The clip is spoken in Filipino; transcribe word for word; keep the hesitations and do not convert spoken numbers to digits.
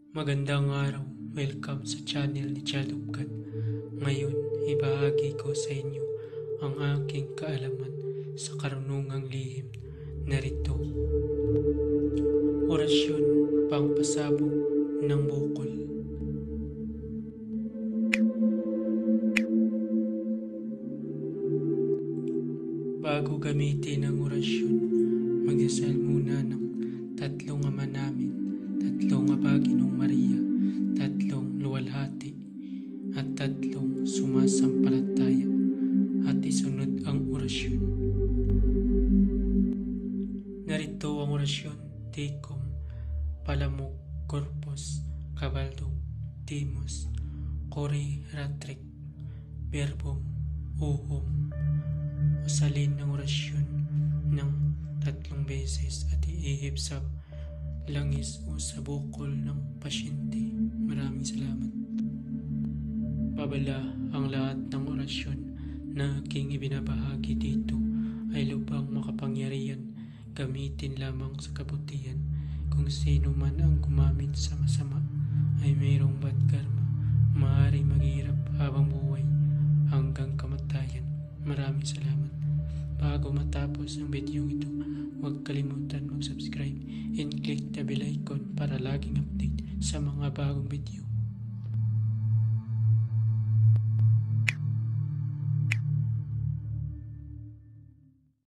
Magandang araw, welcome sa channel ni Child of God. Ngayon, ibahagi ko sa inyo ang aking kaalaman sa karunungang lihim. Narito, Orasyon, Pangpasabog ng Bukol. Bago gamitin ang orasyon, magdasal muna ng tatlong Ama Namin, tatlong Aba Ginoong Maria, tatlong luwalhati, at tatlong sumasampalataya, at isunod ang orasyon. Narito ang orasyon: Tecum, Palamok, Corpus, Cabaldog, Timos, Cori, Ratrek, Verbum, Uhum. Usalin ng orasyon ng tatlong beses at iihip sa langis o sa bukol ng pasyente. Maraming salamat. Babala, ang lahat ng orasyon na aking ibinabahagi dito ay lubhang makapangyarihan. Gamitin lamang sa kabutihan. Kung sino man ang gumamit sa masama ay mayroong bad karma. Maaaring maghirap habang buhay hanggang kamatayan. Maraming salamat. Bago matapos ang video ito, huwag kalimutan mag-subscribe and click the bell icon para laging update sa mga bagong video.